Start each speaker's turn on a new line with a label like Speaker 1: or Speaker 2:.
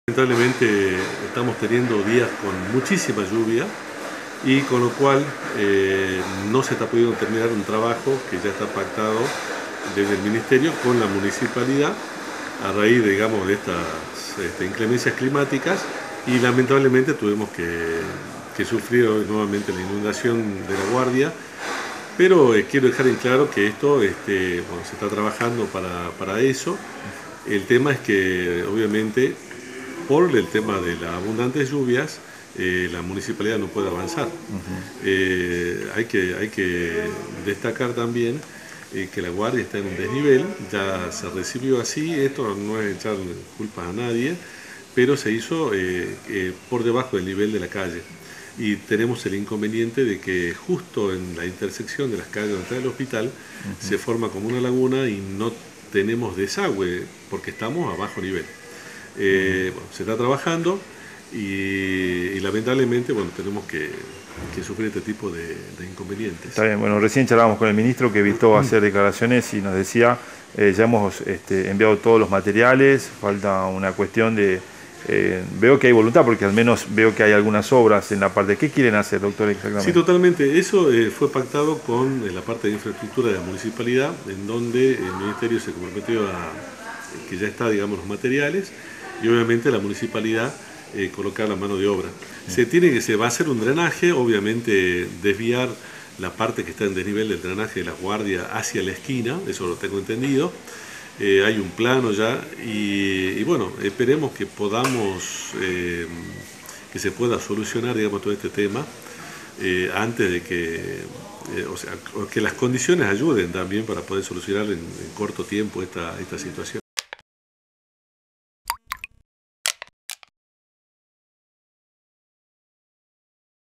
Speaker 1: Lamentablemente estamos teniendo días con muchísima lluvia y con lo cual no se está pudiendo terminar un trabajo que ya está pactado desde el Ministerio con la municipalidad a raíz, digamos, de estas inclemencias climáticas, y lamentablemente tuvimos que sufrir hoy nuevamente la inundación de La Guardia. Pero quiero dejar en claro que esto bueno, se está trabajando para eso. El tema es que obviamente por el tema de las abundantes lluvias la municipalidad no puede avanzar. Hay que destacar también que La Guardia está en un desnivel, ya se recibió así, esto no es echar culpas a nadie, pero se hizo por debajo del nivel de la calle. Y tenemos el inconveniente de que justo en la intersección de las calles donde está el hospital se forma como una laguna y no tenemos desagüe porque estamos a bajo nivel. Bueno, se está trabajando y lamentablemente bueno, tenemos que sufrir este tipo de inconvenientes.
Speaker 2: Está bien, bueno, recién charlábamos con el ministro que evitó hacer declaraciones y nos decía, ya hemos enviado todos los materiales, falta una cuestión de... veo que hay voluntad porque al menos veo que hay algunas obras en la parte. ¿Qué quieren hacer, doctor, exactamente?
Speaker 1: Sí, totalmente. Eso fue pactado con la parte de infraestructura de la municipalidad, en donde el ministerio se comprometió a que ya está, digamos, los materiales, y obviamente la municipalidad colocar la mano de obra. Se va a hacer un drenaje, obviamente desviar la parte que está en desnivel del drenaje de La Guardia hacia la esquina, eso lo tengo entendido. Hay un plano ya y bueno, esperemos que podamos, que se pueda solucionar, digamos, todo este tema antes de o sea, que las condiciones ayuden también para poder solucionar en corto tiempo esta situación.